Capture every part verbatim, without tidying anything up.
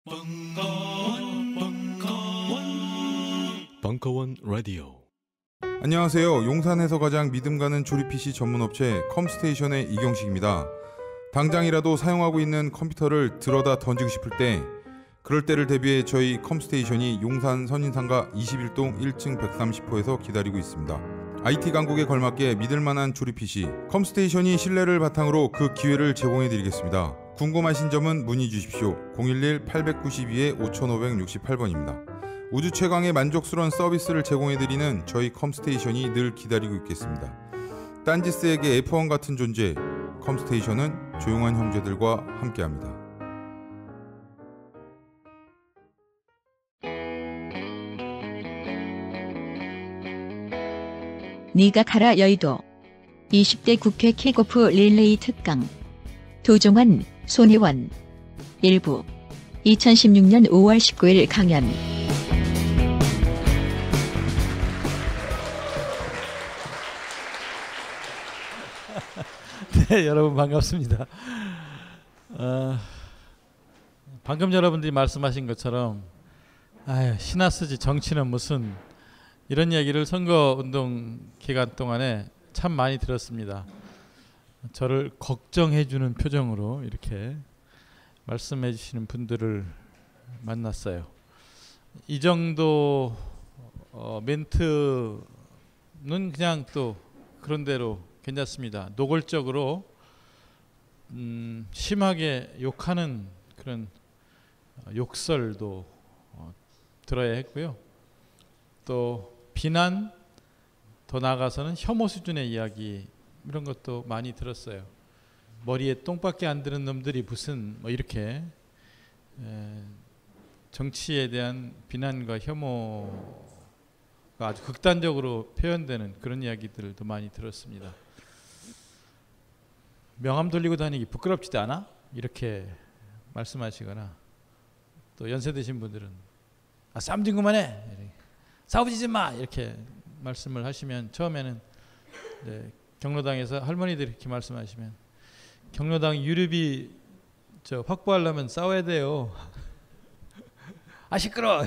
벙커원, 벙커원, 벙커원 라디오. 안녕하세요. 용산에서 가장 믿음 가는 조립 피씨 전문 업체 컴스테이션의 이경식입니다. 당장이라도 사용하고 있는 컴퓨터를 들어다 던지고 싶을 때, 그럴 때를 대비해 저희 컴스테이션이 용산 선인상가 이십일 동 일 층 백삼십 호에서 기다리고 있습니다. 아이티 강국에 걸맞게 믿을만한 조립 피씨 컴스테이션이 신뢰를 바탕으로 그 기회를 제공해드리겠습니다. 궁금하신 점은 문의 주십시오. 공일일 팔구이 오오육팔 번입니다. 우주 최강의 만족스러운 서비스를 제공해드리는 저희 컴스테이션이 늘 기다리고 있겠습니다. 딴지스에게 에프원 같은 존재, 컴스테이션은 조용한 형제들과 함께합니다. 네가 가라 여의도 이십 대 국회 킥오프 릴레이 특강 도종환, 손혜원 일부 이천십육 년 오월 십구일 강연. 네, 여러분 반갑습니다. 어, 방금 여러분들이 말씀하신 것처럼 아유, 신나 쓰지 정치는 무슨, 이런 얘기를 선거운동 기간 동안에 참 많이 들었습니다. 저를 걱정해주는 표정으로 이렇게 말씀해 주시는 분들을 만났어요. 이 정도 어, 멘트는 그냥 또 그런대로 괜찮습니다. 노골적으로 음, 심하게 욕하는 그런 욕설도 어, 들어야 했고요. 또 비난, 더 나아가서는 혐오 수준의 이야기, 이런 것도 많이 들었어요. 머리에 똥밖에 안 드는 놈들이 무슨 뭐 이렇게 에, 정치에 대한 비난과 혐오가 아주 극단적으로 표현되는 그런 이야기들도 많이 들었습니다. 명함 돌리고 다니기 부끄럽지도 않아? 이렇게 말씀하시거나, 또 연세 드신 분들은 아, 싸움 좀 그만해, 싸우지 마, 이렇게 말씀을 하시면, 처음에는 네, 경로당에서 할머니들이 이렇게 말씀하시면, 경로당 유류비 저 확보하려면 싸워야 돼요. 아 시끄러.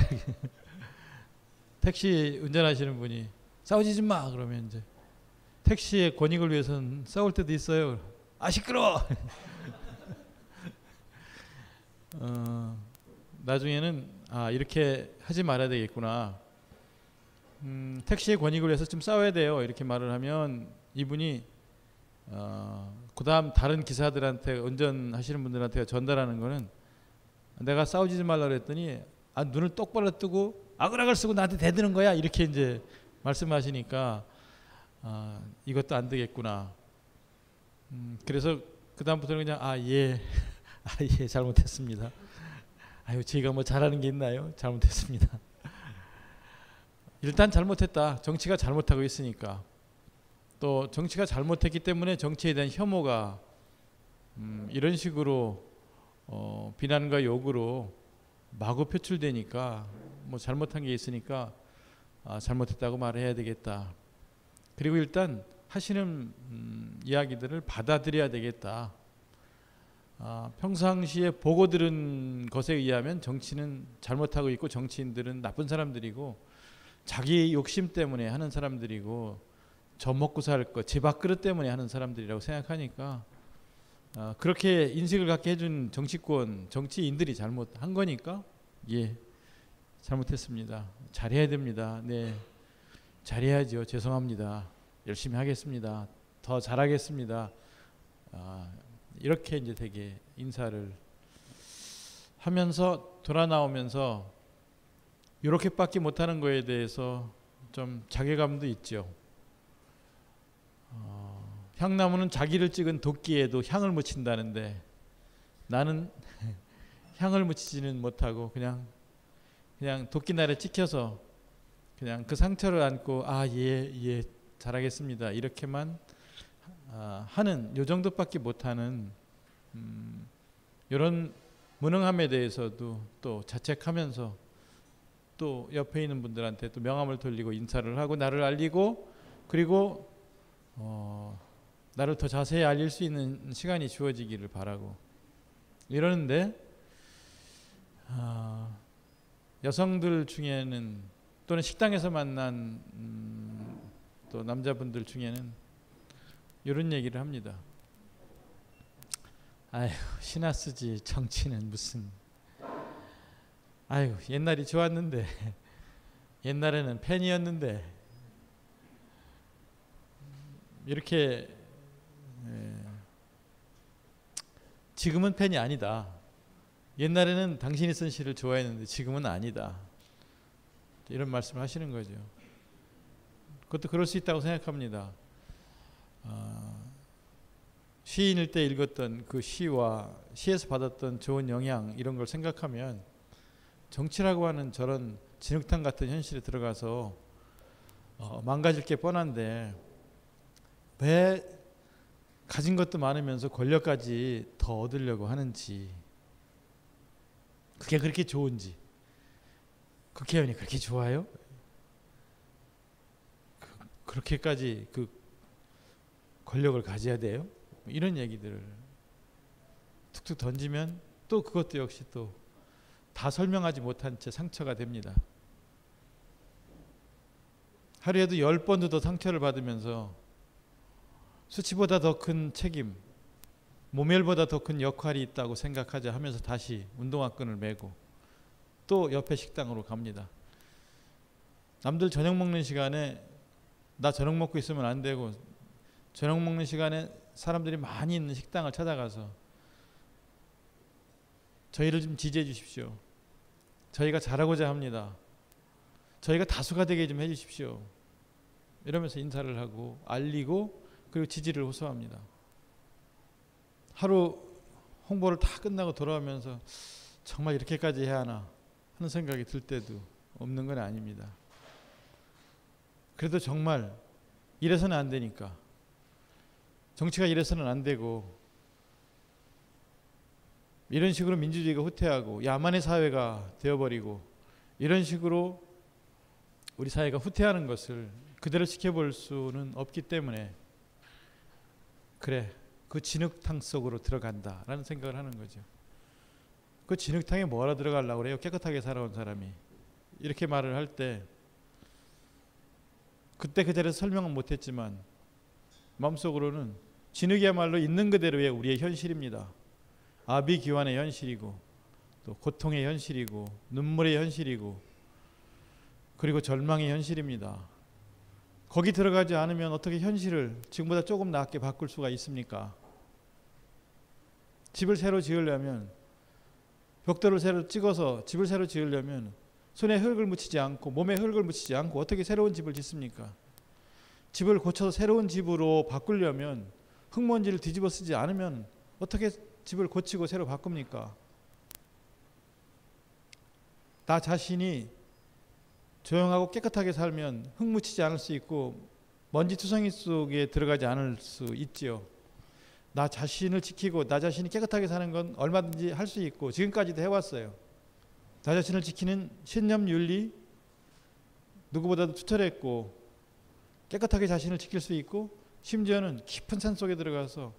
택시 운전하시는 분이 싸우지 좀 마, 그러면 이제 택시의 권익을 위해서는 싸울 때도 있어요. 아 시끄러. 어, 나중에는 아 이렇게 하지 말아야 되겠구나. 음, 택시의 권익을 위해서 좀 싸워야 돼요. 이렇게 말을 하면 이분이 어, 그 다음 다른 기사들한테, 운전하시는 분들한테 전달하는 거는, 내가 싸우지 말라 그랬더니 아, 눈을 똑바로 뜨고 아그락을 쓰고 나한테 대드는 거야, 이렇게 이제 말씀하시니까 아, 이것도 안 되겠구나. 음, 그래서 그 다음부터는 그냥 아 예, 아 예, 잘못했습니다. 아유, 제가 뭐 잘하는 게 있나요? 잘못했습니다. 일단 잘못했다. 정치가 잘못하고 있으니까. 또 정치가 잘못했기 때문에 정치에 대한 혐오가 음, 이런 식으로 어, 비난과 욕으로 마구 표출되니까, 뭐 잘못한 게 있으니까 아, 잘못했다고 말해야 되겠다. 그리고 일단 하시는 음, 이야기들을 받아들여야 되겠다. 아, 평상시에 보고 들은 것에 의하면 정치는 잘못하고 있고 정치인들은 나쁜 사람들이고 자기 욕심 때문에 하는 사람들이고 저 먹고 살 것, 제 밥그릇 때문에 하는 사람들이라고 생각하니까 아, 그렇게 인식을 갖게 해준 정치권, 정치인들이 잘못한 거니까 예, 잘못했습니다. 잘해야 됩니다. 네, 잘해야죠. 죄송합니다. 열심히 하겠습니다. 더 잘하겠습니다. 아, 이렇게 이제 되게 인사를 하면서 돌아 나오면서 이렇게밖에 못하는 거에 대해서 좀 자괴감도 있죠. 어, 향나무는 자기를 찍은 도끼에도 향을 묻힌다는데 나는 향을 묻히지는 못하고 그냥 그냥 도끼날에 찍혀서 그냥 그 상처를 안고 아, 예, 예, 잘하겠습니다. 이렇게만 아, 하는, 요 정도밖에 못하는 음, 이런 무능함에 대해서도 또 자책하면서 또 옆에 있는 분들한테 또 명함을 돌리고 인사를 하고 나를 알리고, 그리고 어, 나를 더 자세히 알릴 수 있는 시간이 주어지기를 바라고 이러는데 아, 여성들 중에는 또는 식당에서 만난 음, 또 남자분들 중에는 이런 얘기를 합니다. 아휴, 신나 쓰지 정치는 무슨. 아휴, 옛날이 좋았는데 옛날에는 팬이었는데 이렇게. 에, 지금은 팬이 아니다. 옛날에는 당신이 쓴 시를 좋아했는데 지금은 아니다. 이런 말씀을 하시는 거죠. 그것도 그럴 수 있다고 생각합니다. 어, 시인일 때 읽었던 그 시와 시에서 받았던 좋은 영향 이런 걸 생각하면 정치라고 하는 저런 진흙탕 같은 현실에 들어가서 어, 망가질 게 뻔한데 왜 가진 것도 많으면서 권력까지 더 얻으려고 하는지, 그게 그렇게 좋은지, 국회의원이 그렇게 좋아요? 그, 그렇게까지 그 권력을 가져야 돼요? 이런 얘기들을 툭툭 던지면 또 그것도 역시 또 다 설명하지 못한 채 상처가 됩니다. 하루에도 열 번도 더 상처를 받으면서 수치보다 더 큰 책임, 모멸보다 더 큰 역할이 있다고 생각하자 하면서 다시 운동화끈을 메고 또 옆에 식당으로 갑니다. 남들 저녁 먹는 시간에 나 저녁 먹고 있으면 안 되고, 저녁 먹는 시간에 사람들이 많이 있는 식당을 찾아가서 저희를 좀 지지해 주십시오. 저희가 잘하고자 합니다. 저희가 다수가 되게 좀 해주십시오. 이러면서 인사를 하고 알리고 그리고 지지를 호소합니다. 하루 홍보를 다 끝나고 돌아오면서 정말 이렇게까지 해야 하나 하는 생각이 들 때도 없는 건 아닙니다. 그래도 정말 이래서는 안 되니까, 정치가 이래서는 안 되고, 이런 식으로 민주주의가 후퇴하고 야만의 사회가 되어버리고 이런 식으로 우리 사회가 후퇴하는 것을 그대로 지켜볼 수는 없기 때문에 그래, 그 진흙탕 속으로 들어간다라는 생각을 하는 거죠. 그 진흙탕에 뭐하러 들어가려고 그래요? 깨끗하게 살아온 사람이. 이렇게 말을 할 때 그때 그 자리에서 설명은 못했지만 마음속으로는 진흙이야말로 있는 그대로의 우리의 현실입니다. 아비규환의 현실이고 또 고통의 현실이고 눈물의 현실이고 그리고 절망의 현실입니다. 거기 들어가지 않으면 어떻게 현실을 지금보다 조금 낫게 바꿀 수가 있습니까? 집을 새로 지으려면, 벽돌을 새로 찍어서 집을 새로 지으려면 손에 흙을 묻히지 않고 몸에 흙을 묻히지 않고 어떻게 새로운 집을 짓습니까? 집을 고쳐서 새로운 집으로 바꾸려면 흙먼지를 뒤집어 쓰지 않으면 어떻게 집을 고치고 새로 바꿉니까? 나 자신이 조용하고 깨끗하게 살면 흙 묻히지 않을 수 있고 먼지 투성이 속에 들어가지 않을 수 있지요. 나 자신을 지키고 나 자신이 깨끗하게 사는 건 얼마든지 할 수 있고 지금까지도 해왔어요. 나 자신을 지키는 신념 윤리 누구보다도 투철했고 깨끗하게 자신을 지킬 수 있고 심지어는 깊은 산 속에 들어가서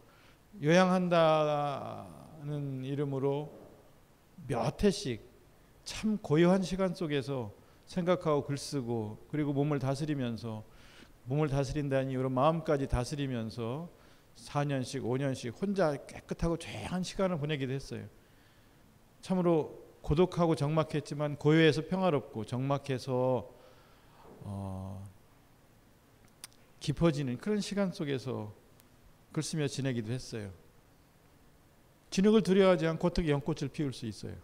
요양한다는 이름으로 몇 회씩 참 고요한 시간 속에서 생각하고 글쓰고 그리고 몸을 다스리면서, 몸을 다스린다는 이유로 마음까지 다스리면서 사 년씩 오 년씩 혼자 깨끗하고 조용한 시간을 보내기도 했어요. 참으로 고독하고 적막했지만 고요해서 평화롭고 적막해서 어, 깊어지는 그런 시간 속에서 글 쓰며 지내기도 했어요. 진흙을 두려워하지 않고 어떻게 연꽃을 피울 수 있어요?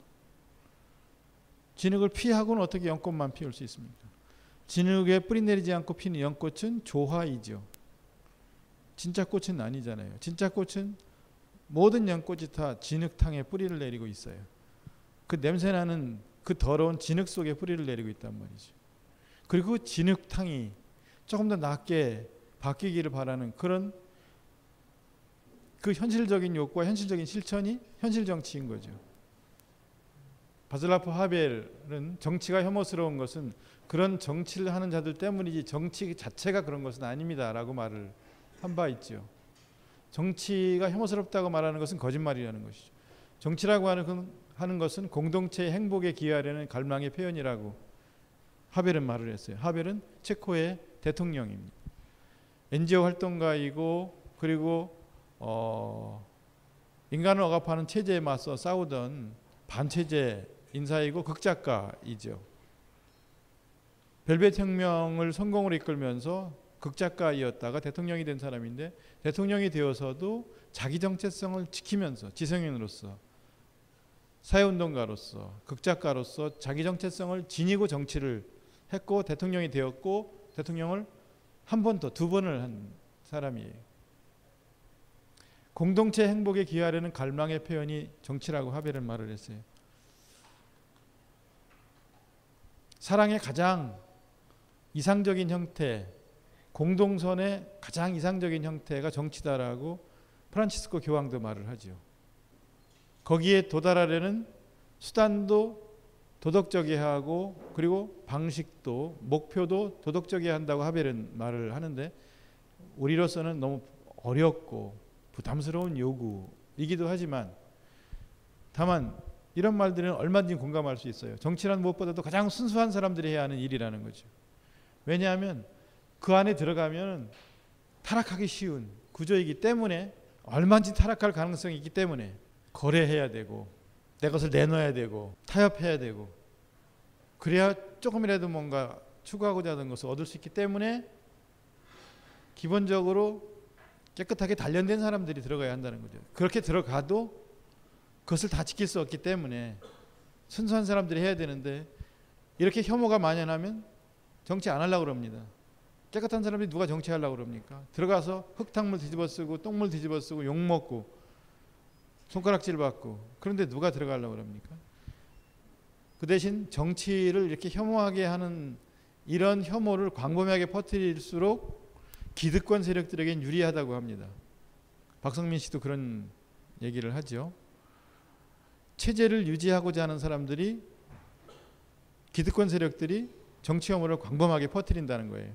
진흙을 피하고는 어떻게 연꽃만 피울 수 있습니까? 진흙에 뿌리 내리지 않고 피는 연꽃은 조화이죠. 진짜 꽃은 아니잖아요. 진짜 꽃은 모든 연꽃이 다 진흙탕에 뿌리를 내리고 있어요. 그 냄새나는 그 더러운 진흙 속에 뿌리를 내리고 있단 말이죠. 그리고 그 진흙탕이 조금 더 낫게 바뀌기를 바라는 그런 그 현실적인 욕구와 현실적인 실천이 현실 정치인 거죠. 바슬라프 하벨은 정치가 혐오스러운 것은 그런 정치를 하는 자들 때문이지 정치 자체가 그런 것은 아닙니다 라고 말을 한 바 있죠. 정치가 혐오스럽다고 말하는 것은 거짓말이라는 것이죠. 정치라고 하는 건 하는 것은 공동체의 행복에 기여하려는 갈망의 표현이라고 하벨은 말을 했어요. 하벨은 체코의 대통령입니다. 엔지오 활동가이고 그리고 어 인간을 억압하는 체제에 맞서 싸우던 반체제 인사이고 극작가이죠. 벨벳 혁명을 성공으로 이끌면서 극작가이었다가 대통령이 된 사람인데 대통령이 되어서도 자기 정체성을 지키면서 지성인으로서 사회운동가로서 극작가로서 자기 정체성을 지니고 정치를 했고 대통령이 되었고 대통령을 한 번 더 두 번을 한 사람이에요. 공동체 행복에 기여하려는 갈망의 표현이 정치라고 하벨은 말을 했어요. 사랑의 가장 이상적인 형태, 공동선의 가장 이상적인 형태가 정치다라고 프란치스코 교황도 말을 하죠. 거기에 도달하려는 수단도 도덕적이어야 하고 그리고 방식도 목표도 도덕적이어야 한다고 하벨은 말을 하는데 우리로서는 너무 어렵고 부담스러운 요구이기도 하지만 다만 이런 말들은 얼마든지 공감할 수 있어요. 정치란 무엇보다도 가장 순수한 사람들이 해야 하는 일이라는 거죠. 왜냐하면 그 안에 들어가면 타락하기 쉬운 구조이기 때문에 얼마든지 타락할 가능성이 있기 때문에 거래해야 되고 내 것을 내놔야 되고 타협해야 되고 그래야 조금이라도 뭔가 추구하고자 하는 것을 얻을 수 있기 때문에 기본적으로 깨끗하게 단련된 사람들이 들어가야 한다는 거죠. 그렇게 들어가도 그것을 다 지킬 수 없기 때문에 순수한 사람들이 해야 되는데 이렇게 혐오가 만연하면 정치 안 하려고 그럽니다. 깨끗한 사람들이 누가 정치하려고 그럽니까? 들어가서 흙탕물 뒤집어 쓰고 똥물 뒤집어 쓰고 욕먹고 손가락질 받고 그런데 누가 들어가려고 그럽니까? 그 대신 정치를 이렇게 혐오하게 하는 이런 혐오를 광범위하게 퍼뜨릴수록 기득권 세력들에겐 유리하다고 합니다. 박성민 씨도 그런 얘기를 하죠. 체제를 유지하고자 하는 사람들이 기득권 세력들이 정치 혐오를 광범하게 퍼뜨린다는 거예요.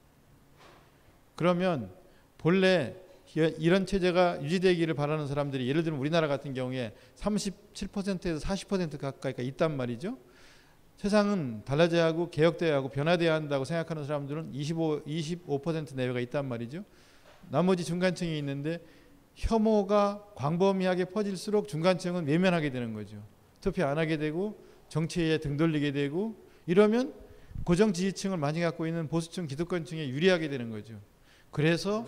그러면 본래 이런 체제가 유지되기를 바라는 사람들이 예를 들면 우리나라 같은 경우에 삼십칠 퍼센트에서 사십 퍼센트 가까이가 있단 말이죠. 세상은 달라져야 하고 개혁돼야 하고 변화돼야 한다고 생각하는 사람들은 이십오, 이십오 퍼센트 내외가 있단 말이죠. 나머지 중간층이 있는데 혐오가 광범위하게 퍼질수록 중간층은 외면하게 되는 거죠. 투표 안 하게 되고 정치에 등 돌리게 되고 이러면 고정 지지층을 많이 갖고 있는 보수층 기득권층에 유리하게 되는 거죠. 그래서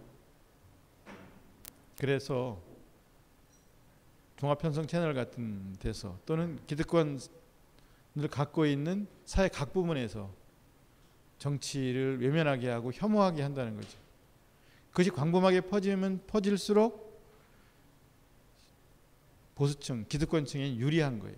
그래서 종합편성 채널 같은 데서 또는 기득권을 갖고 있는 사회 각 부문에서 정치를 외면하게 하고 혐오하게 한다는 거죠. 그것이 광범하게 퍼지면 퍼질수록 보수층, 기득권층에 유리한 거예요.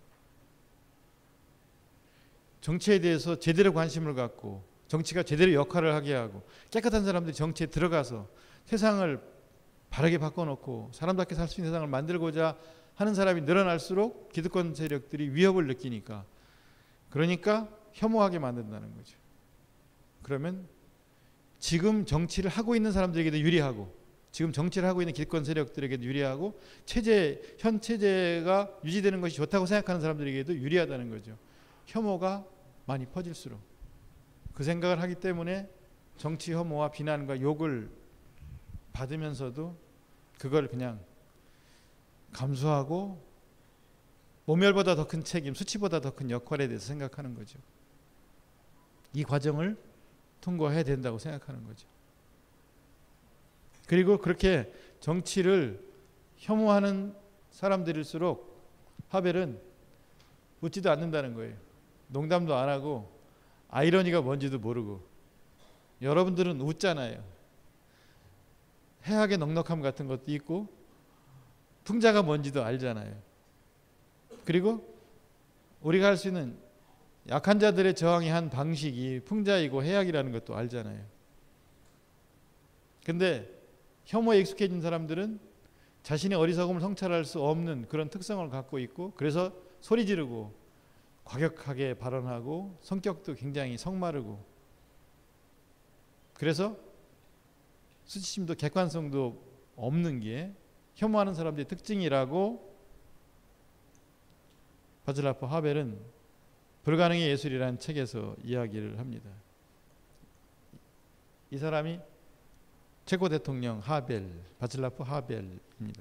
정치에 대해서 제대로 관심을 갖고 정치가 제대로 역할을 하게 하고 깨끗한 사람들이 정치에 들어가서 세상을 바르게 바꿔놓고 사람답게 살 수 있는 세상을 만들고자 하는 사람이 늘어날수록 기득권 세력들이 위협을 느끼니까 그러니까 혐오하게 만든다는 거죠. 그러면 지금 정치를 하고 있는 사람들에게도 유리하고 지금 정치를 하고 있는 기득권 세력들에게도 유리하고 체제, 현 체제가 유지되는 것이 좋다고 생각하는 사람들에게도 유리하다는 거죠. 혐오가 많이 퍼질수록 그 생각을 하기 때문에 정치 혐오와 비난과 욕을 받으면서도 그걸 그냥 감수하고 모멸보다 더 큰 책임, 수치보다 더 큰 역할에 대해서 생각하는 거죠. 이 과정을 통과해야 된다고 생각하는 거죠. 그리고 그렇게 정치를 혐오하는 사람들일수록 하벨은 웃지도 않는다는 거예요. 농담도 안 하고 아이러니가 뭔지도 모르고 여러분들은 웃잖아요. 해악의 넉넉함 같은 것도 있고 풍자가 뭔지도 알잖아요. 그리고 우리가 할 수 있는 약한 자들의 저항의 한 방식이 풍자이고 해악이라는 것도 알잖아요. 근데 혐오에 익숙해진 사람들은 자신의 어리석음을 성찰할 수 없는 그런 특성을 갖고 있고 그래서 소리 지르고 과격하게 발언하고 성격도 굉장히 성마르고 그래서 수치심도 객관성도 없는 게 혐오하는 사람들의 특징이라고 바즐라프 하벨은 불가능의 예술이라는 책에서 이야기를 합니다. 이 사람이 체코 대통령 하벨, 바즐라프 하벨입니다.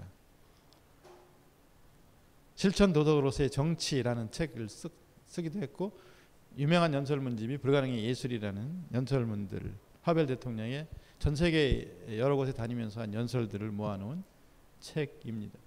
실천 도덕으로서의 정치라는 책을 쓰, 쓰기도 했고 유명한 연설문집이 불가능의 예술이라는 연설문들, 하벨 대통령의 전 세계 여러 곳에 다니면서 한 연설들을 모아놓은 책입니다.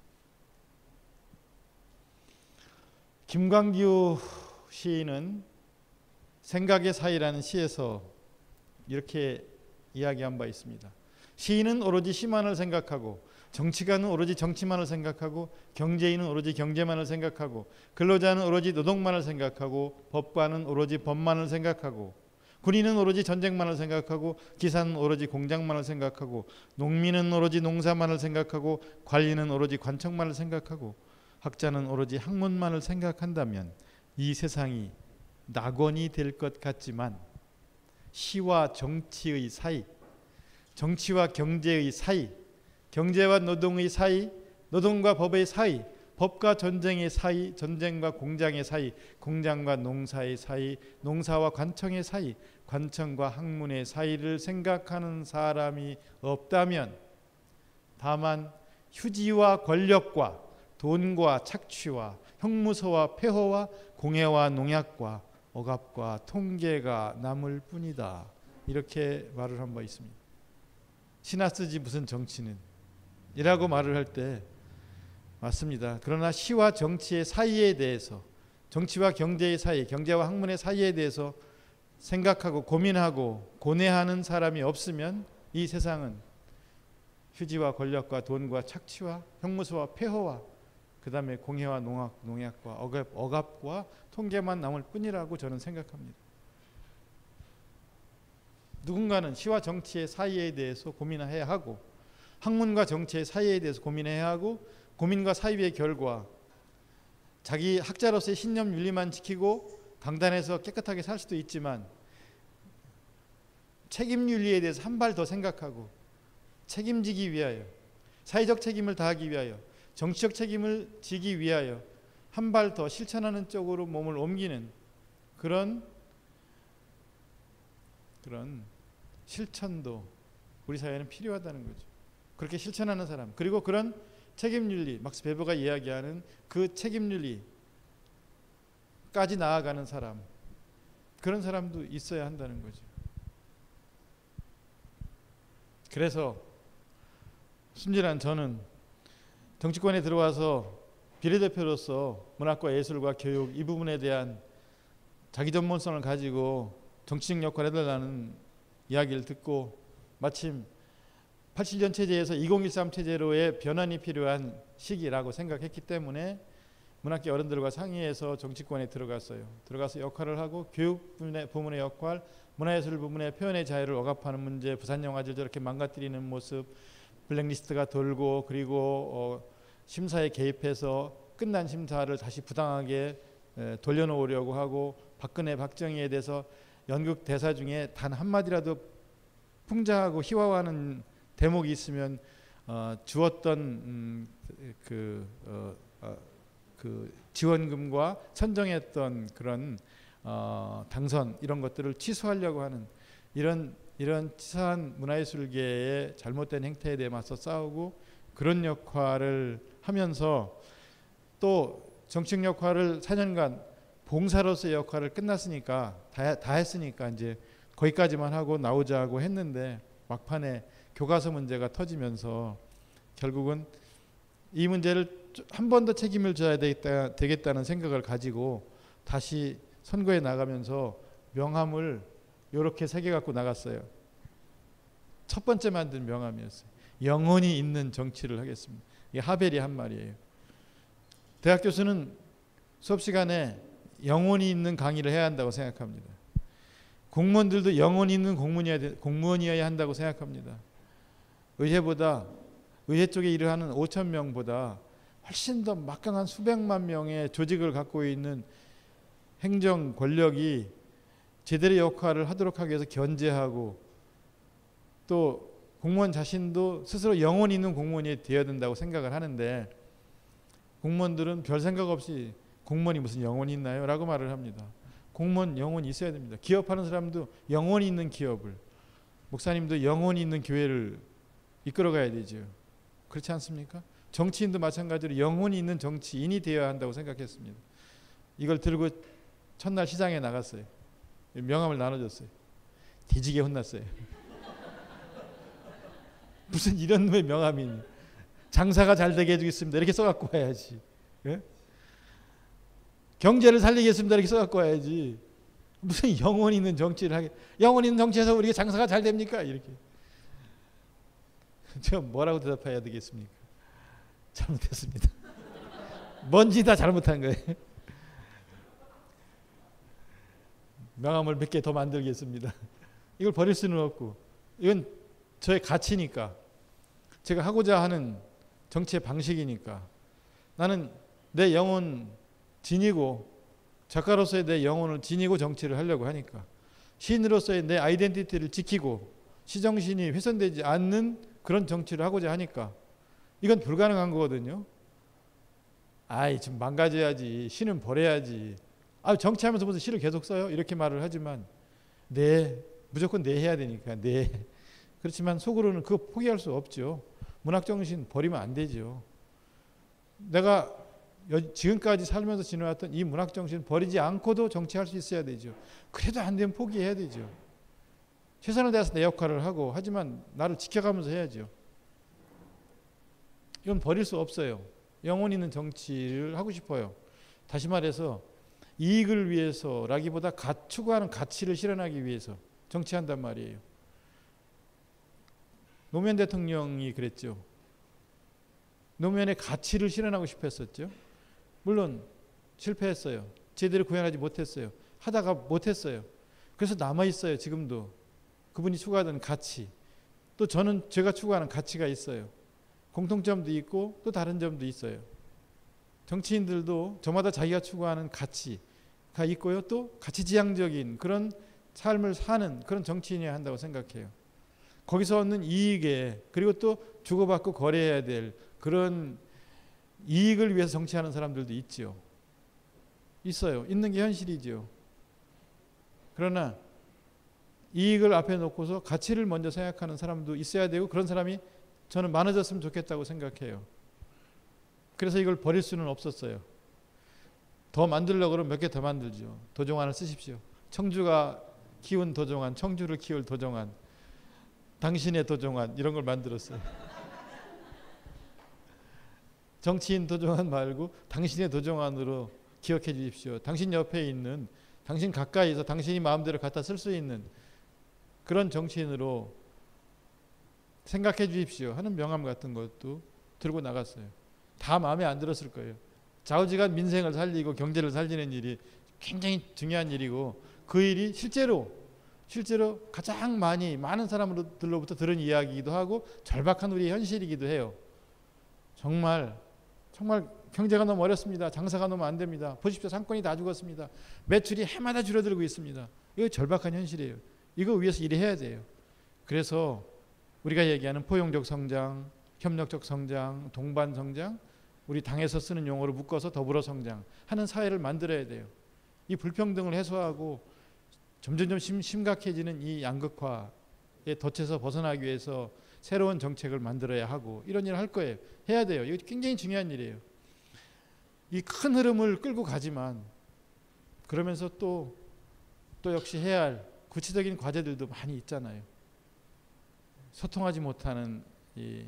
김광규 시인은 생각의 사이라는 시에서 이렇게 이야기한 바 있습니다. 시인은 오로지 시만을 생각하고, 정치가는 오로지 정치만을 생각하고, 경제인은 오로지 경제만을 생각하고, 근로자는 오로지 노동만을 생각하고, 법관은 오로지 법만을 생각하고, 군인은 오로지 전쟁만을 생각하고, 기사는 오로지 공장만을 생각하고, 농민은 오로지 농사만을 생각하고, 관리는 오로지 관청만을 생각하고, 학자는 오로지 학문만을 생각한다면 이 세상이 낙원이 될 것 같지만 시와 정치의 사이, 정치와 경제의 사이, 경제와 노동의 사이, 노동과 법의 사이, 법과 전쟁의 사이, 전쟁과 공장의 사이, 공장과 농사의 사이, 농사와 관청의 사이, 관청과 학문의 사이를 생각하는 사람이 없다면 다만 휴지와 권력과 돈과 착취와 형무소와 폐허와 공해와 농약과 억압과 통계가 남을 뿐이다. 이렇게 말을 한 바 있습니다. 시나 쓰지 무슨 정치는 이라고 말을 할 때 맞습니다. 그러나 시와 정치의 사이에 대해서, 정치와 경제의 사이, 경제와 학문의 사이에 대해서 생각하고 고민하고 고뇌하는 사람이 없으면 이 세상은 휴지와 권력과 돈과 착취와 형무소와 폐허와 그 다음에 공해와 농약, 농약과 억압, 억압과 통계만 남을 뿐이라고 저는 생각합니다. 누군가는 시와 정치의 사이에 대해서 고민해야 하고, 학문과 정치의 사이에 대해서 고민해야 하고, 고민과 사이의 결과 자기 학자로서의 신념 윤리만 지키고 강단에서 깨끗하게 살 수도 있지만 책임 윤리에 대해서 한 발 더 생각하고 책임지기 위하여, 사회적 책임을 다하기 위하여, 정치적 책임을 지기 위하여 한 발 더 실천하는 쪽으로 몸을 옮기는 그런 그런 실천도 우리 사회에는 필요하다는 거죠. 그렇게 실천하는 사람, 그리고 그런 책임윤리, 막스 베버가 이야기하는 그 책임윤리까지 나아가는 사람, 그런 사람도 있어야 한다는 거죠. 그래서 순진한 저는 정치권에 들어와서 비례대표로서 문학과 예술과 교육 이 부분에 대한 자기 전문성을 가지고 정치적 역할을 해달라는 이야기를 듣고 마침 팔십칠 년 체제에서 이공일삼 체제로의 변환이 필요한 시기라고 생각했기 때문에 문학계 어른들과 상의해서 정치권에 들어갔어요. 들어가서 역할을 하고 교육 부문의 역할, 문화예술 부문의 표현의 자유를 억압하는 문제, 부산영화제를 저렇게 망가뜨리는 모습, 블랙리스트가 돌고 그리고 어, 심사에 개입해서 끝난 심사를 다시 부당하게 에, 돌려놓으려고 하고, 박근혜, 박정희에 대해서 연극 대사 중에 단 한마디라도 풍자하고 희화화하는 대목이 있으면 어, 주었던 음, 그, 어, 어, 그 지원금과 선정했던 그런 어, 당선 이런 것들을 취소하려고 하는 이런 이런 치사한 문화예술계의 잘못된 행태에 대해 맞서 싸우고 그런 역할을 하면서 또 정치적 역할을 사 년간 봉사로서의 역할을 끝났으니까 다, 다 했으니까 이제 거기까지만 하고 나오자고 했는데 막판에 교과서 문제가 터지면서 결국은 이 문제를 한 번 더 책임을 져야 되겠다, 되겠다는 생각을 가지고 다시 선거에 나가면서 명함을 이렇게 세 개 갖고 나갔어요. 첫 번째 만든 명함이었어요. 영혼이 있는 정치를 하겠습니다. 이게 하벨이 한 말이에요. 대학 교수는 수업 시간에 영혼이 있는 강의를 해야 한다고 생각합니다. 공무원들도 영혼이 있는 공무원이어야, 공무원이어야 한다고 생각합니다. 의회보다 의회 쪽에 일을 하는 오천 명보다 훨씬 더 막강한 수백만 명의 조직을 갖고 있는 행정 권력이 제대로 역할을 하도록 하기 위해서 견제하고 또 공무원 자신도 스스로 영혼이 있는 공무원이 되어야 된다고 생각을 하는데 공무원들은 별 생각 없이 공무원이 무슨 영혼이 있나요? 라고 말을 합니다. 공무원 영혼이 있어야 됩니다. 기업하는 사람도 영혼이 있는 기업을, 목사님도 영혼이 있는 교회를 이끌어가야 되죠. 그렇지 않습니까? 정치인도 마찬가지로 영혼이 있는 정치인이 되어야 한다고 생각했습니다. 이걸 들고 첫날 시장에 나갔어요. 명함을 나눠줬어요. 뒤지게 혼났어요. 무슨 이런 놈의 명함이니. 장사가 잘 되게 해주겠습니다. 이렇게 써갖고 와야지. 예? 경제를 살리겠습니다. 이렇게 써갖고 와야지. 무슨 영혼 있는 정치를 하게. 영혼 있는 정치에서 우리가 장사가 잘 됩니까? 이렇게. 제가 뭐라고 대답해야 되겠습니까? 잘못했습니다. 뭔지 다 잘못한 거예요. 명함을 몇 개 더 만들겠습니다. 이걸 버릴 수는 없고, 이건 저의 가치니까, 제가 하고자 하는 정치의 방식이니까, 나는 내 영혼 지니고, 작가로서의 내 영혼을 지니고 정치를 하려고 하니까, 시인으로서의 내 아이덴티티를 지키고 시정신이 훼손되지 않는 그런 정치를 하고자 하니까 이건 불가능한 거거든요. 아이 좀 망가져야지, 시는 버려야지, 아 정치하면서 무슨 시를 계속 써요? 이렇게 말을 하지만 네, 무조건 네 해야 되니까 네. 그렇지만 속으로는 그거 포기할 수 없죠. 문학정신 버리면 안 되죠. 내가 지금까지 살면서 지내왔던 이 문학정신 버리지 않고도 정치할 수 있어야 되죠. 그래도 안 되면 포기해야 되죠. 최선을 다해서 내 역할을 하고, 하지만 나를 지켜가면서 해야죠. 이건 버릴 수 없어요. 영혼 있는 정치를 하고 싶어요. 다시 말해서 이익을 위해서라기보다 가, 추구하는 가치를 실현하기 위해서 정치한단 말이에요. 노무현 대통령이 그랬죠. 노무현의 가치를 실현하고 싶어 했었죠. 물론 실패했어요. 제대로 구현하지 못했어요. 하다가 못했어요. 그래서 남아있어요. 지금도. 그분이 추구하던 가치, 또 저는 제가 추구하는 가치가 있어요. 공통점도 있고 또 다른 점도 있어요. 정치인들도 저마다 자기가 추구하는 가치가 있고요. 또 가치지향적인 그런 삶을 사는 그런 정치인이어야 한다고 생각해요. 거기서 얻는 이익에, 그리고 또 주고받고 거래해야 될 그런 이익을 위해서 정치하는 사람들도 있죠. 있어요. 있는 게 현실이죠. 그러나 이익을 앞에 놓고서 가치를 먼저 생각하는 사람도 있어야 되고, 그런 사람이 저는 많아졌으면 좋겠다고 생각해요. 그래서 이걸 버릴 수는 없었어요. 더 만들려고 그러면 몇 개 더 만들죠. 도종환을 쓰십시오. 청주가 키운 도종환, 청주를 키울 도종환, 당신의 도종환, 이런 걸 만들었어요. 정치인 도종환 말고 당신의 도종환으로 기억해 주십시오. 당신 옆에 있는, 당신 가까이서 당신이 마음대로 갖다 쓸 수 있는 그런 정치인으로 생각해 주십시오 하는 명함 같은 것도 들고 나갔어요. 다 마음에 안 들었을 거예요. 좌우지간 민생을 살리고 경제를 살리는 일이 굉장히 중요한 일이고, 그 일이 실제로 실제로 가장 많이 많은 사람들로부터 들은 이야기이기도 하고 절박한 우리의 현실이기도 해요. 정말 정말 경제가 너무 어렵습니다. 장사가 너무 안 됩니다. 보십시오. 상권이 다 죽었습니다. 매출이 해마다 줄어들고 있습니다. 이거 절박한 현실이에요. 이거 위해서 일해야 돼요. 그래서 우리가 얘기하는 포용적 성장, 협력적 성장, 동반 성장, 우리 당에서 쓰는 용어로 묶어서 더불어 성장 하는 사회를 만들어야 돼요. 이 불평등을 해소하고 점점점 심, 심각해지는 이 양극화에 덫에서 벗어나기 위해서 새로운 정책을 만들어야 하고, 이런 일을 할 거예요. 해야 돼요. 이거 굉장히 중요한 일이에요. 이 큰 흐름을 끌고 가지만 그러면서 또, 또 역시 해야 할 구체적인 과제들도 많이 있잖아요. 소통하지 못하는 이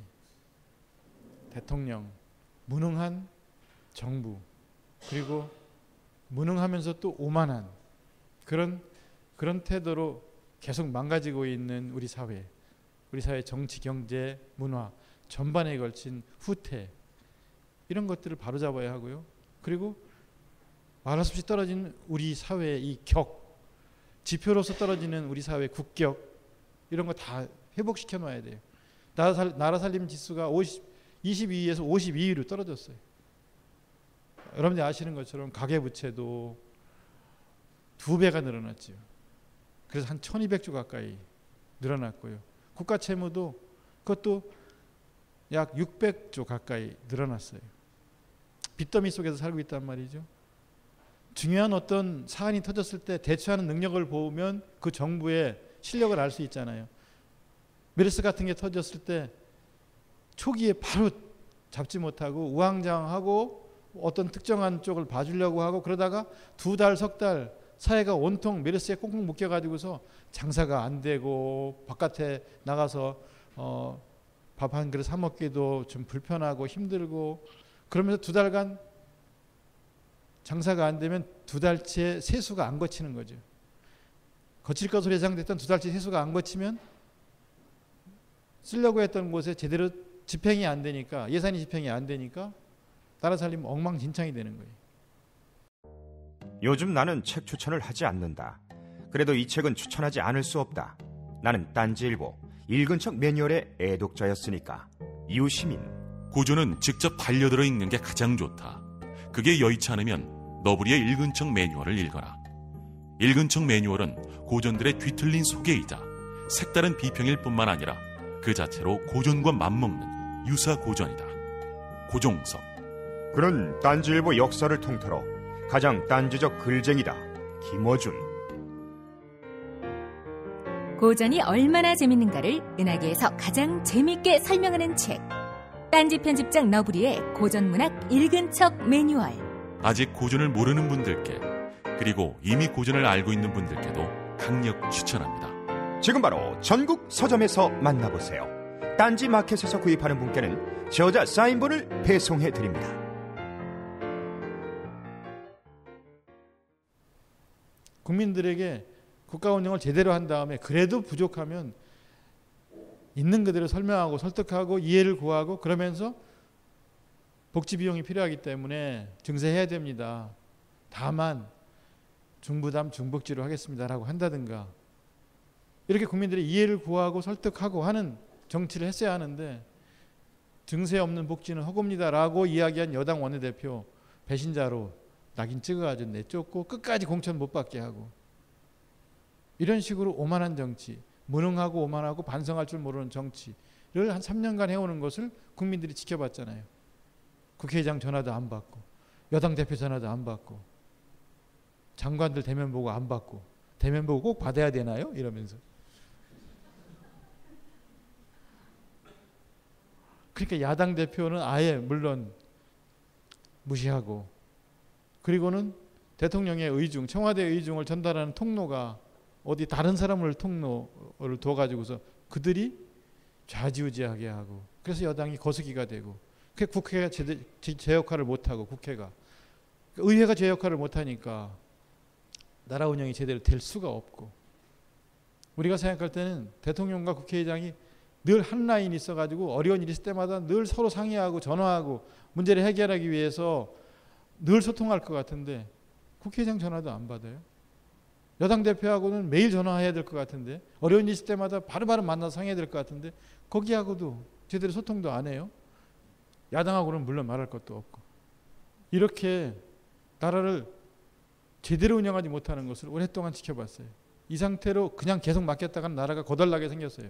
대통령, 무능한 정부, 그리고 무능하면서 또 오만한 그런 그런 태도로 계속 망가지고 있는 우리 사회, 우리 사회 정치, 경제, 문화 전반에 걸친 후퇴, 이런 것들을 바로잡아야 하고요. 그리고 말할 수 없이 떨어지는 우리 사회의 이 격, 지표로서 떨어지는 우리 사회의 국격, 이런 거 다 회복시켜 놔야 돼요. 나라, 살, 나라 살림 지수가 오십, 이십이 위에서 오십이 위로 떨어졌어요. 여러분들이 아시는 것처럼 가계부채도 두 배가 늘어났죠. 그래서 한 천이백 조 가까이 늘어났고요. 국가채무도 그것도 약 육백 조 가까이 늘어났어요. 빚더미 속에서 살고 있단 말이죠. 중요한 어떤 사안이 터졌을 때 대처하는 능력을 보면 그 정부의 실력을 알 수 있잖아요. 메르스 같은 게 터졌을 때 초기에 바로 잡지 못하고 우왕좌왕하고 어떤 특정한 쪽을 봐주려고 하고 그러다가 두 달, 석 달 사회가 온통 메르스에 꽁꽁 묶여가지고서 장사가 안 되고 바깥에 나가서 어, 밥 한 그릇 사 먹기도 좀 불편하고 힘들고 그러면서 두 달간 장사가 안 되면 두 달째 세수가 안 거치는 거죠. 거칠 것으로 예상됐던 두 달째 세수가 안 거치면 쓰려고 했던 곳에 제대로 집행이 안 되니까 예산이 집행이 안 되니까 나라 살림 엉망진창이 되는 거예요. 요즘 나는 책 추천을 하지 않는다. 그래도 이 책은 추천하지 않을 수 없다. 나는 딴지일보 읽은 척 매뉴얼의 애독자였으니까. 이웃시민. 고전은 직접 반려들어 읽는 게 가장 좋다. 그게 여의치 않으면 너부리의 읽은 척 매뉴얼을 읽어라. 읽은 척 매뉴얼은 고전들의 뒤틀린 소개이자 색다른 비평일 뿐만 아니라 그 자체로 고전과 맞먹는 유사 고전이다. 고종석. 그는 딴지일보 역사를 통틀어 가장 딴지적 글쟁이다. 김어준. 고전이 얼마나 재밌는가를 은하계에서 가장 재밌게 설명하는 책. 딴지 편집장 너부리의 고전문학 읽은 척 매뉴얼. 아직 고전을 모르는 분들께 그리고 이미 고전을 알고 있는 분들께도 강력 추천합니다. 지금 바로 전국 서점에서 만나보세요. 딴지 마켓에서 구입하는 분께는 저자 사인본을 배송해드립니다. 국민들에게 국가 운영을 제대로 한 다음에 그래도 부족하면 있는 그대로 설명하고 설득하고 이해를 구하고 그러면서 복지 비용이 필요하기 때문에 증세해야 됩니다. 다만 중부담 중복지로 하겠습니다라고 한다든가 이렇게 국민들의 이해를 구하고 설득하고 하는 정치를 했어야 하는데 증세 없는 복지는 허구입니다라고 이야기한 여당 원내대표 배신자로 낙인 찍어가지고 내쫓고 끝까지 공천 못 받게 하고 이런 식으로 오만한 정치, 무능하고 오만하고 반성할 줄 모르는 정치를 한 삼 년간 해오는 것을 국민들이 지켜봤잖아요. 국회의장 전화도 안 받고 여당 대표 전화도 안 받고 장관들 대면 보고 안 받고 대면 보고 꼭 받아야 되나요? 이러면서 그러니까 야당 대표는 아예 물론 무시하고 그리고는 대통령의 의중, 청와대 의중을 전달하는 통로가 어디 다른 사람을 통로를 둬가지고서 그들이 좌지우지하게 하고 그래서 여당이 거수기가 되고 그 국회가 제, 제 역할을 못하고 국회가 의회가 제 역할을 못하니까 나라 운영이 제대로 될 수가 없고 우리가 생각할 때는 대통령과 국회의장이 늘 한 라인이 있어가지고 어려운 일이 있을 때마다 늘 서로 상의하고 전화하고 문제를 해결하기 위해서 늘 소통할 것 같은데 국회의장 전화도 안 받아요. 여당 대표하고는 매일 전화해야 될 것 같은데 어려운 일 있을 때마다 바로바로 만나서 상의해야 될 것 같은데 거기하고도 제대로 소통도 안 해요. 야당하고는 물론 말할 것도 없고 이렇게 나라를 제대로 운영하지 못하는 것을 오랫동안 지켜봤어요. 이 상태로 그냥 계속 맡겼다가는 나라가 거덜나게 생겼어요.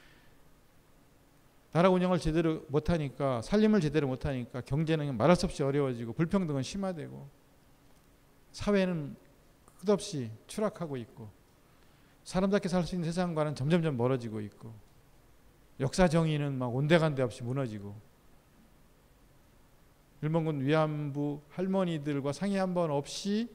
나라 운영을 제대로 못하니까 살림을 제대로 못하니까 경제는 말할 수 없이 어려워지고 불평등은 심화되고 사회는 끝없이 추락하고 있고 사람답게 살 수 있는 세상과는 점점점 멀어지고 있고 역사 정의는 막 온데간데 없이 무너지고 일본군 위안부 할머니들과 상의 한 번 없이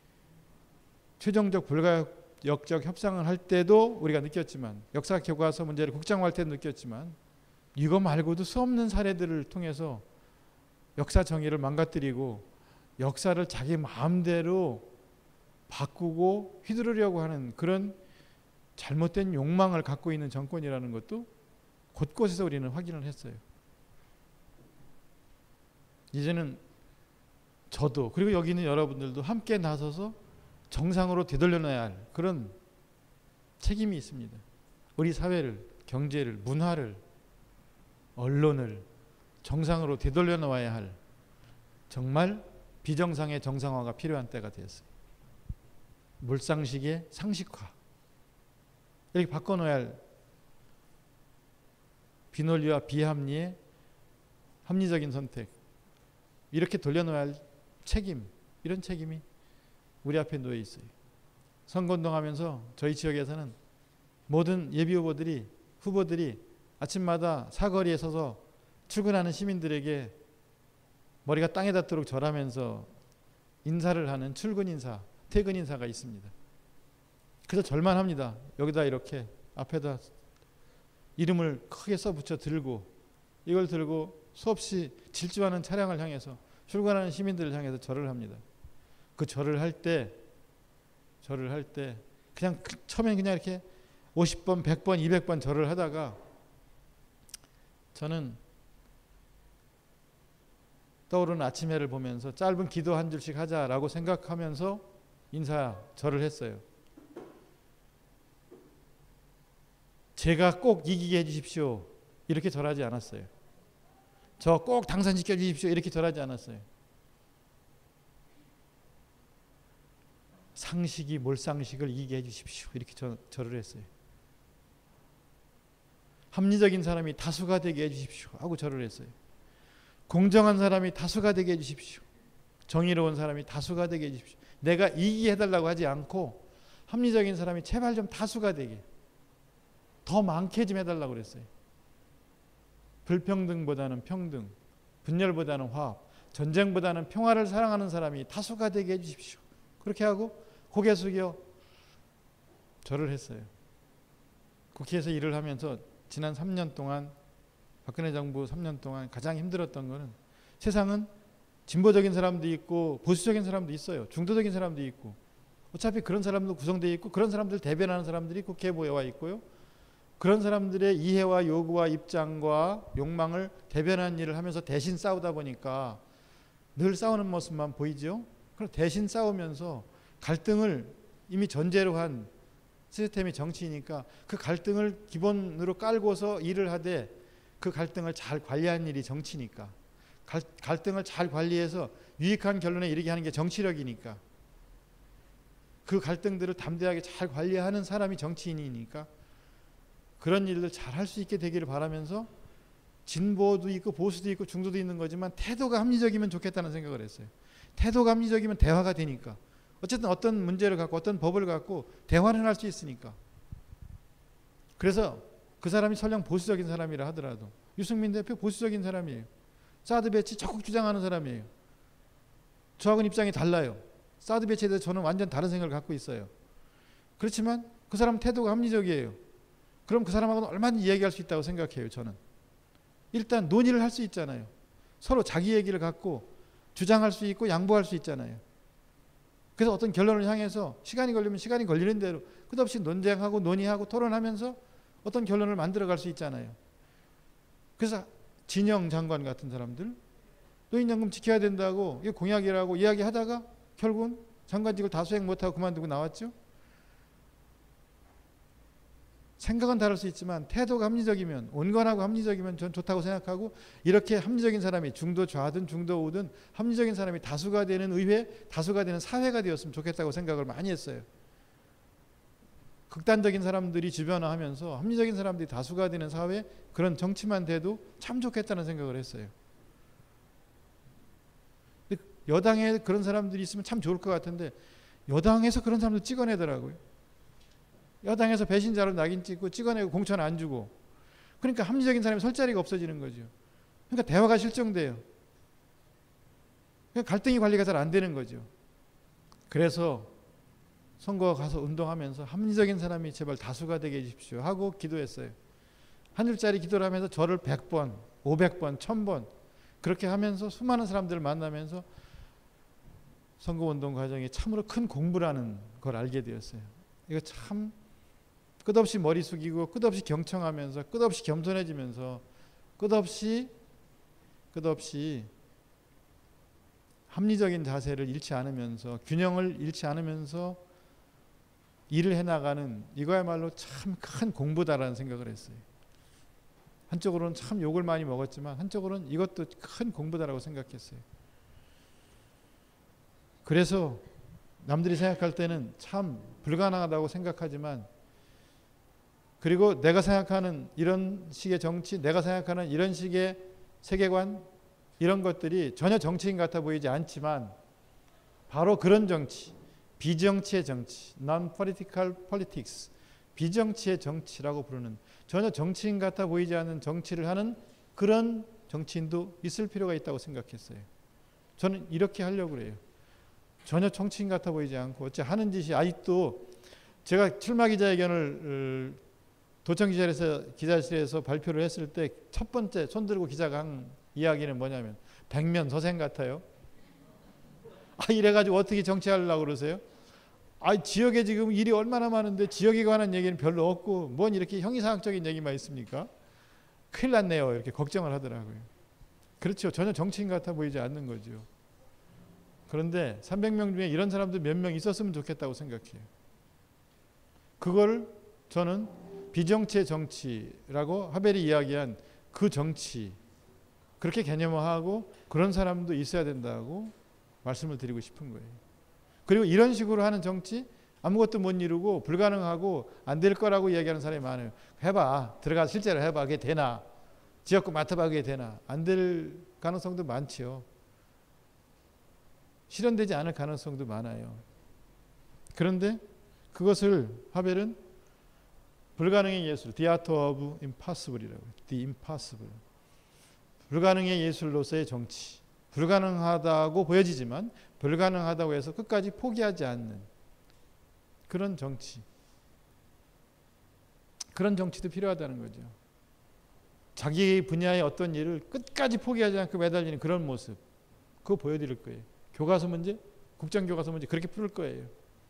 최종적 불가역적 협상을 할 때도 우리가 느꼈지만 역사 교과서 문제를 국장화할 때도 느꼈지만 이거 말고도 수없는 사례들을 통해서 역사 정의를 망가뜨리고 역사를 자기 마음대로 바꾸고 휘두르려고 하는 그런 잘못된 욕망을 갖고 있는 정권이라는 것도 곳곳에서 우리는 확인을 했어요. 이제는 저도 그리고 여기 있는 여러분들도 함께 나서서 정상으로 되돌려놔야 할 그런 책임이 있습니다. 우리 사회를, 경제를, 문화를, 언론을 정상으로 되돌려놓아야 할 정말 비정상의 정상화가 필요한 때가 되었어요. 물상식의 상식화 이렇게 바꿔놓아야 할 비논리와 비합리의 합리적인 선택 이렇게 돌려놓아야 할 책임 이런 책임이 우리 앞에 놓여 있어요. 선거운동하면서 저희 지역에서는 모든 예비 후보들이 후보들이 아침마다 사거리에 서서 출근하는 시민들에게 머리가 땅에 닿도록 절하면서 인사를 하는 출근 인사, 퇴근 인사가 있습니다. 그래서 절만합니다. 여기다 이렇게 앞에다 이름을 크게 써붙여 들고 이걸 들고 수없이 질주하는 차량을 향해서 출근하는 시민들을 향해서 절을 합니다. 그 절을 할 때 절을 할 때 그냥 처음엔 그냥 이렇게 오십 번, 백 번, 이백 번 절을 하다가 저는 떠오르는 아침 해를 보면서 짧은 기도 한 줄씩 하자라고 생각하면서 인사 절을 했어요. 제가 꼭 이기게 해주십시오 이렇게 절하지 않았어요. 저 꼭 당선시켜 주십시오 이렇게 절하지 않았어요. 상식이 몰상식을 이기게 해주십시오 이렇게 저, 절을 했어요. 합리적인 사람이 다수가 되게 해주십시오 하고 절을 했어요. 공정한 사람이 다수가 되게 해주십시오. 정의로운 사람이 다수가 되게 해주십시오. 내가 이기게 해달라고 하지 않고 합리적인 사람이 제발 좀 다수가 되게 더 많게 좀 해달라고 그랬어요. 불평등보다는 평등, 분열보다는 화합, 전쟁보다는 평화를 사랑하는 사람이 다수가 되게 해주십시오. 그렇게 하고 고개 숙여 절을 했어요. 국회에서 일을 하면서 지난 삼 년 동안 박근혜 정부 삼 년 동안 가장 힘들었던 거는 세상은 진보적인 사람도 있고 보수적인 사람도 있어요. 중도적인 사람도 있고 어차피 그런 사람도 구성되어 있고 그런 사람들 대변하는 사람들이 국회에 모여와 있고요. 그런 사람들의 이해와 요구와 입장과 욕망을 대변하는 일을 하면서 대신 싸우다 보니까 늘 싸우는 모습만 보이죠. 그럼 대신 싸우면서 갈등을 이미 전제로 한 시스템이 정치이니까 그 갈등을 기본으로 깔고서 일을 하되 그 갈등을 잘 관리하는 일이 정치니까 갈, 갈등을 잘 관리해서 유익한 결론에 이르게 하는 게 정치력이니까 그 갈등들을 담대하게 잘 관리하는 사람이 정치인이니까 그런 일들 잘 할 수 있게 되기를 바라면서 진보도 있고 보수도 있고 중도도 있는 거지만 태도가 합리적이면 좋겠다는 생각을 했어요. 태도가 합리적이면 대화가 되니까 어쨌든 어떤 문제를 갖고 어떤 법을 갖고 대화를 할 수 있으니까 그래서 그 사람이 설령 보수적인 사람이라 하더라도 유승민 대표 보수적인 사람이에요. 사드 배치 적극 주장하는 사람이에요. 저하고는 입장이 달라요. 사드 배치에 대해서 저는 완전 다른 생각을 갖고 있어요. 그렇지만 그 사람 태도가 합리적이에요. 그럼 그 사람하고는 얼마든지 이야기할 수 있다고 생각해요. 저는 일단 논의를 할 수 있잖아요. 서로 자기 얘기를 갖고 주장할 수 있고 양보할 수 있잖아요. 그래서 어떤 결론을 향해서 시간이 걸리면 시간이 걸리는 대로 끝없이 논쟁하고 논의하고 토론하면서 어떤 결론을 만들어갈 수 있잖아요. 그래서 진영 장관 같은 사람들 노인연금 지켜야 된다고 이게 공약이라고 이야기하다가 결국은 장관직을 다 수행 못하고 그만두고 나왔죠. 생각은 다를 수 있지만 태도가 합리적이면 온건하고 합리적이면 전 좋다고 생각하고 이렇게 합리적인 사람이 중도 좌든 중도 우든 합리적인 사람이 다수가 되는 의회, 다수가 되는 사회가 되었으면 좋겠다고 생각을 많이 했어요. 극단적인 사람들이 주변화하면서 합리적인 사람들이 다수가 되는 사회 그런 정치만 돼도 참 좋겠다는 생각을 했어요. 근데 여당에 그런 사람들이 있으면 참 좋을 것 같은데 여당에서 그런 사람들 찍어내더라고요. 여당에서 배신자로 낙인 찍고 찍어내고 공천 안 주고 그러니까 합리적인 사람이 설 자리가 없어지는 거죠. 그러니까 대화가 실종돼요. 그러니까 갈등이 관리가 잘 안 되는 거죠. 그래서 선거 가서 운동하면서 합리적인 사람이 제발 다수가 되게 해주십시오 하고 기도했어요. 한 줄짜리 기도를 하면서 저를 백 번, 오백 번, 천 번 그렇게 하면서 수많은 사람들을 만나면서 선거운동 과정이 참으로 큰 공부라는 걸 알게 되었어요. 이거 참 끝없이 머리 숙이고 끝없이 경청하면서 끝없이 겸손해지면서 끝없이 끝없이 합리적인 자세를 잃지 않으면서 균형을 잃지 않으면서 일을 해나가는 이거야말로 참 큰 공부다라는 생각을 했어요. 한쪽으로는 참 욕을 많이 먹었지만 한쪽으로는 이것도 큰 공부다라고 생각했어요. 그래서 남들이 생각할 때는 참 불가능하다고 생각하지만 그리고 내가 생각하는 이런 식의 정치, 내가 생각하는 이런 식의 세계관 이런 것들이 전혀 정치인 같아 보이지 않지만 바로 그런 정치, 비정치의 정치, non-political politics, 비정치의 정치라고 부르는, 전혀 정치인 같아 보이지 않는 정치를 하는 그런 정치인도 있을 필요가 있다고 생각했어요. 저는 이렇게 하려고 그래요. 전혀 정치인 같아 보이지 않고 어째 하는 짓이, 아직도 제가 출마 기자회견을 도청 기자실에서, 기자실에서 발표를 했을 때 첫 번째 손들고 기자가 한 이야기는 뭐냐면 백면 서생 같아요. 아, 이래가지고 어떻게 정치하려고 그러세요? 아, 지역에 지금 일이 얼마나 많은데 지역에 관한 얘기는 별로 없고 뭔 이렇게 형이상학적인 얘기만 있습니까? 큰일 났네요. 이렇게 걱정을 하더라고요. 그렇죠. 전혀 정치인 같아 보이지 않는 거죠. 그런데 삼백 명 중에 이런 사람들 몇 명 있었으면 좋겠다고 생각해요. 그걸 저는 비정치의 정치라고 하벨이 이야기한 그 정치, 그렇게 개념화하고 그런 사람도 있어야 된다고 말씀을 드리고 싶은 거예요. 그리고 이런 식으로 하는 정치, 아무것도 못 이루고 불가능하고 안 될 거라고 이야기하는 사람이 많아요. 해봐. 들어가서 실제로 해봐. 그게 되나? 지역구 맡아봐. 그게 되나? 안 될 가능성도 많지요. 실현되지 않을 가능성도 많아요. 그런데 그것을 하벨은 불가능의 예술, The Art of Impossible이라고 해요. The Impossible. 불가능의 예술로서의 정치. 불가능하다고 보여지지만 불가능하다고 해서 끝까지 포기하지 않는 그런 정치. 그런 정치도 필요하다는 거죠. 자기 분야의 어떤 일을 끝까지 포기하지 않고 매달리는 그런 모습. 그거 보여드릴 거예요. 교과서 문제, 국정교과서 문제 그렇게 풀 거예요.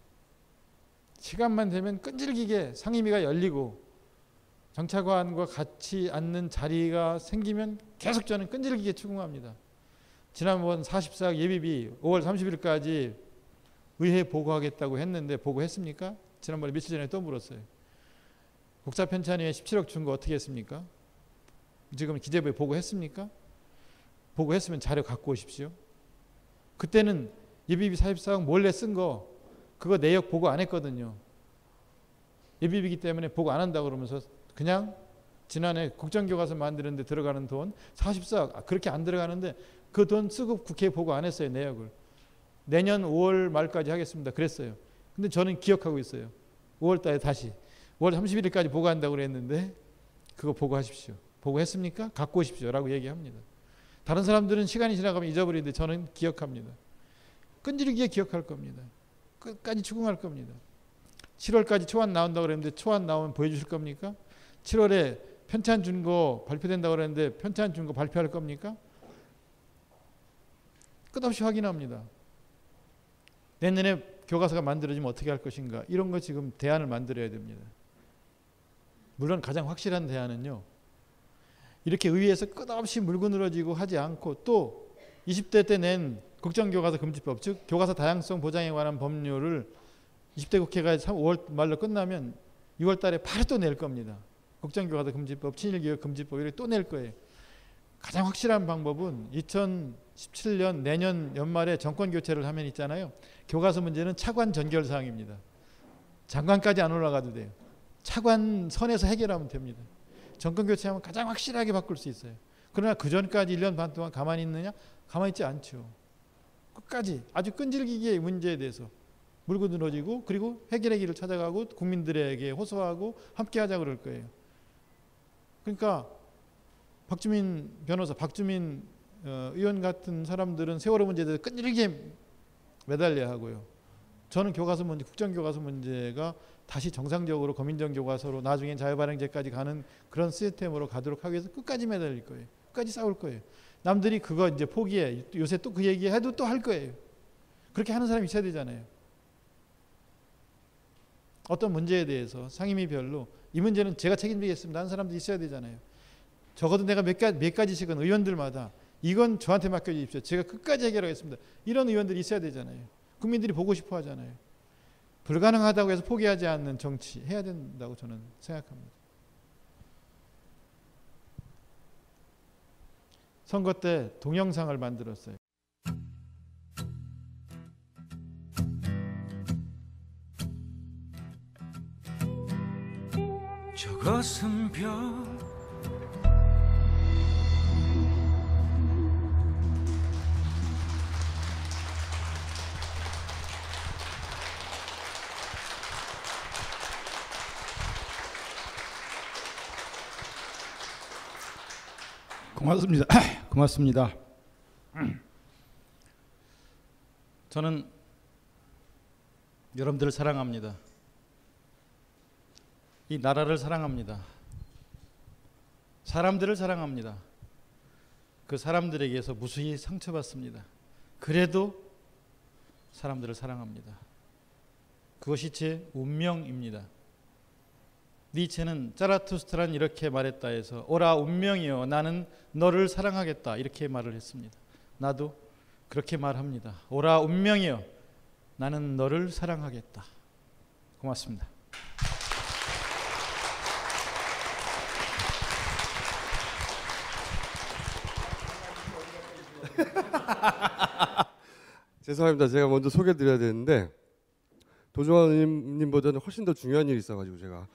시간만 되면 끈질기게 상임위가 열리고 정차관과 같이 앉는 자리가 생기면 계속 저는 끈질기게 추궁합니다. 지난번 사십사 억 예비비 오월 삼십일까지 의회에 보고하겠다고 했는데 보고했습니까? 지난번에 며칠 전에 또 물었어요. 국사편찬위에 십칠억 준 거 어떻게 했습니까? 지금 기재부에 보고했습니까? 보고했으면 자료 갖고 오십시오. 그때는 예비비 사십사 억 몰래 쓴 거 그거 내역 보고 안 했거든요. 예비비기 때문에 보고 안 한다고 그러면서 그냥 지난해 국정교과서 만드는데 들어가는 돈 사십사 억, 아, 그렇게 안 들어가는데 그 돈 쓰고 국회에 보고 안 했어요. 내역을. 내년 오월 말까지 하겠습니다. 그랬어요. 근데 저는 기억하고 있어요. 오월 달에 다시 오월 삼십일일까지 보고한다고 그랬는데 그거 보고하십시오. 보고했습니까? 갖고 오십시오. 라고 얘기합니다. 다른 사람들은 시간이 지나가면 잊어버리는데 저는 기억합니다. 끈질기게 기억할 겁니다. 끝까지 추궁할 겁니다. 칠월까지 초안 나온다고 그랬는데 초안 나오면 보여주실 겁니까? 칠월에 편찬 준 거 발표된다고 그랬는데 편찬 준 거 발표할 겁니까? 끝없이 확인합니다. 내년에 교과서가 만들어지면 어떻게 할 것인가, 이런 거 지금 대안을 만들어야 됩니다. 물론 가장 확실한 대안은요, 이렇게 의회에서 끝없이 물고 늘어지고 하지 않고 또 이십 대 때 낸 국정교과서 금지법, 즉 교과서 다양성 보장에 관한 법률을 이십 대 국회가 오월 말로 끝나면 유월 달에 바로 또 낼 겁니다. 국정교과서 금지법, 친일교육 금지법 이렇게 또 낼 거예요. 가장 확실한 방법은 이천십칠 년 내년 연말에 정권 교체를 하면 있잖아요. 교과서 문제는 차관 전결 사항입니다. 장관까지 안 올라가도 돼요. 차관 선에서 해결하면 됩니다. 정권 교체하면 가장 확실하게 바꿀 수 있어요. 그러나 그 전까지 일 년 반 동안 가만히 있느냐? 가만히 있지 않죠. 끝까지 아주 끈질기게 문제에 대해서 물고 늘어지고 그리고 해결의 길을 찾아가고 국민들에게 호소하고 함께 하자 그럴 거예요. 그러니까 박주민 변호사, 박주민 의원 같은 사람들은 세월호 문제에 대해서 끈질기게 매달려야 하고요. 저는 교과서 문제, 국정교과서 문제가 다시 정상적으로 검인정 교과서로 나중엔 자유발행제까지 가는 그런 시스템으로 가도록 하기 위해서 끝까지 매달릴 거예요. 끝까지 싸울 거예요. 남들이 그거 이제 포기해. 요새 또 그 얘기 해도 또 할 거예요. 그렇게 하는 사람이 있어야 되잖아요. 어떤 문제에 대해서 상임위별로 이 문제는 제가 책임지겠습니다 하는 사람도 있어야 되잖아요. 적어도 내가 몇, 가지, 몇 가지씩은 의원들마다 이건 저한테 맡겨주십시오. 제가 끝까지 해결하겠습니다. 이런 의원들이 있어야 되잖아요. 국민들이 보고 싶어 하잖아요. 불가능하다고 해서 포기하지 않는 정치 해야 된다고 저는 생각합니다. 선거 때 동영상을 만들었어요. 저것은 별 고맙습니다. 고맙습니다. 저는 여러분들을 사랑합니다. 이 나라를 사랑합니다. 사람들을 사랑합니다. 그 사람들에게서 무수히 상처받습니다. 그래도 사람들을 사랑합니다. 그것이 제 운명입니다. 니체는 자라투스트라는 이렇게 말했다 해서 오라 운명이여 나는 너를 사랑하겠다 이렇게 말을 했습니다. 나도 그렇게 말합니다. 오라 운명이여 나는 너를 사랑하겠다. 고맙습니다. 죄송합니다. 제가 먼저 소개드려야 되는데 도종환 의원님보다는 훨씬 더 중요한 일이 있어가지고 제가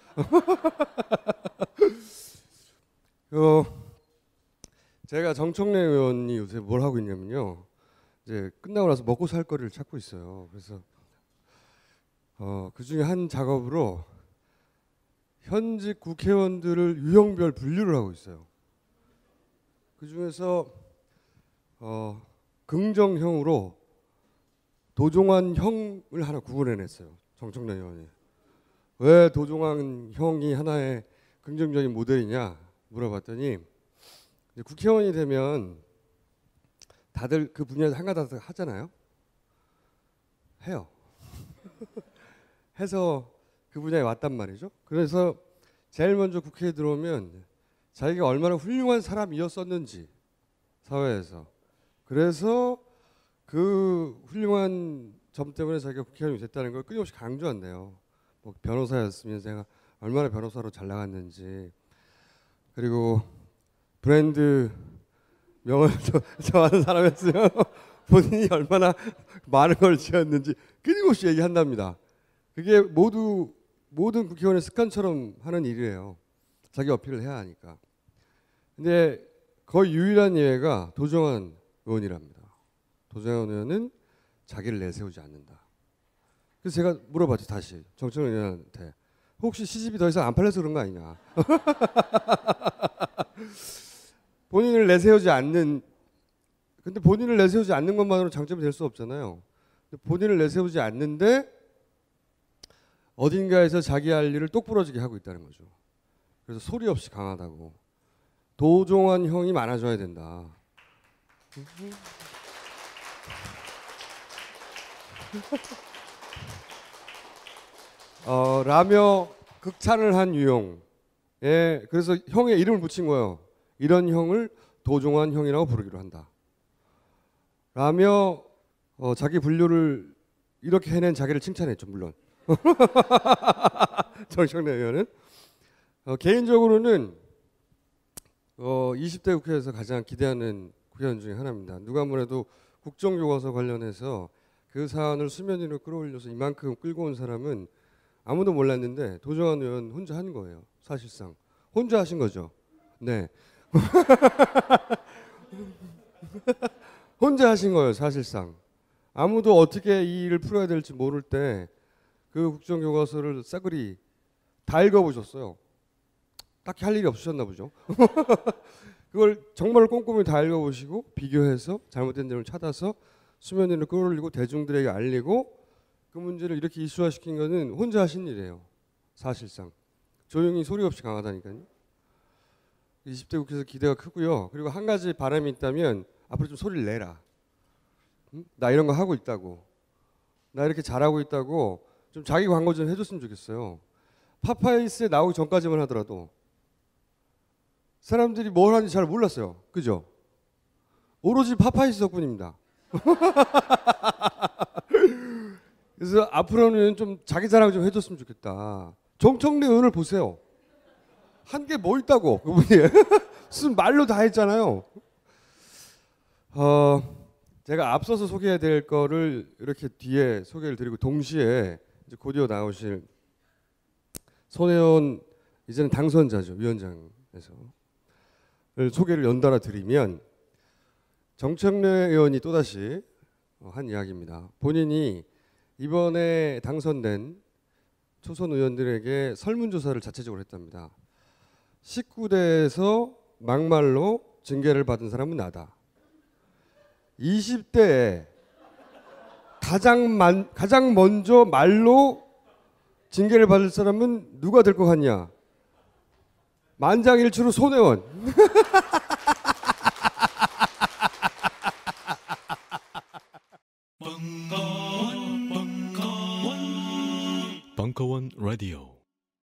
어, 제가 정청래 의원이 요새 뭘 하고 있냐면요, 이제 끝나고 나서 먹고 살 거리를 찾고 있어요. 그래서 어, 그 중에 한 작업으로 현직 국회의원들을 유형별 분류를 하고 있어요. 그 중에서 어, 긍정형으로 도종환 형을 하나 구분해냈어요. 정청래 의원이. 왜 도종환 형이 하나의 긍정적인 모델이냐 물어봤더니 이제 국회의원이 되면 다들 그 분야에서 한가닥 하잖아요. 해요. 해서 그 분야에 왔단 말이죠. 그래서 제일 먼저 국회에 들어오면 자기가 얼마나 훌륭한 사람이었었는지 사회에서, 그래서 그 훌륭한 점 때문에 자기가 국회의원이 됐다는 걸 끊임없이 강조한대요. 뭐 변호사였으면 제가 얼마나 변호사로 잘 나갔는지, 그리고 브랜드 명을 좋아하는 사람이었으면 본인이 얼마나 많은 걸 지었는지 끊임없이 얘기한답니다. 그게 모두 모든 국회의원의 습관처럼 하는 일이에요. 자기 어필을 해야 하니까. 근데 거의 유일한 예외가 도종환 의원이랍니다. 도종환 의원은 자기를 내세우지 않는다. 그래서 제가 물어봤죠. 다시 정청래 의원한테 혹시 시집이 더 이상 안 팔려서 그런 거 아니냐. 본인을 내세우지 않는, 근데 본인을 내세우지 않는 것만으로 장점이 될 수 없잖아요. 본인을 내세우지 않는데 어딘가에서 자기 할 일을 똑부러지게 하고 있다는 거죠. 그래서 소리 없이 강하다고. 도종환 형이 많아져야 된다. 어, 라며 극찬을 한 유형. 예, 그래서 형의 이름을 붙인 거예요. 이런 형을 도종환 형이라고 부르기로 한다. 라며 어, 자기 분류를 이렇게 해낸 자기를 칭찬했죠, 물론. 정청래 의원은 어, 개인적으로는 어, 이십 대 국회에서 가장 기대하는 국회의원 중에 하나입니다. 누가 뭐래도 국정교과서 관련해서 그 사안을 수면 위로 끌어올려서 이만큼 끌고 온 사람은 아무도 몰랐는데 도종환 의원 혼자 한 거예요. 사실상 혼자 하신 거죠. 네. 혼자 하신 거예요. 사실상 아무도 어떻게 이 일을 풀어야 될지 모를 때 그 국정교과서를 싸그리 다 읽어보셨어요. 딱히 할 일이 없으셨나 보죠. 그걸 정말 꼼꼼히 다 읽어보시고 비교해서 잘못된 점을 찾아서 수면 위로 끌어올리고 대중들에게 알리고 그 문제를 이렇게 이슈화시킨 거는 혼자 하신 일이에요. 사실상 조용히 소리 없이 강하다니까요. 이십 대 국회에서 기대가 크고요. 그리고 한 가지 바람이 있다면 앞으로 좀 소리를 내라. 응? 나 이런 거 하고 있다고. 나 이렇게 잘하고 있다고 좀 자기 광고 좀 해줬으면 좋겠어요. 파파이스에 나오기 전까지만 하더라도 사람들이 뭘 하는지 잘 몰랐어요. 그죠? 오로지 파파이스 덕분입니다. 그래서 앞으로는 좀 자기 자랑 좀 해줬으면 좋겠다. 정청래 의원을 보세요. 한 게 뭐 있다고 그분이 무슨 말로 다 했잖아요. 어, 제가 앞서서 소개해야 될 거를 이렇게 뒤에 소개를 드리고 동시에 이제 곧이어 나오실 손혜원 이제는 당선자죠. 위원장에서 소개를 연달아 드리면 정청래 의원이 또다시 한 이야기입니다. 본인이 이번에 당선된 초선 의원들에게 설문조사를 자체적으로 했답니다. 십구 대에서 막말로 징계를 받은 사람은 나다. 이십 대에 가장 만, 가장 먼저 말로 징계를 받을 사람은 누가 될 것 같냐? 만장일치로 손혜원. 벙커원 라디오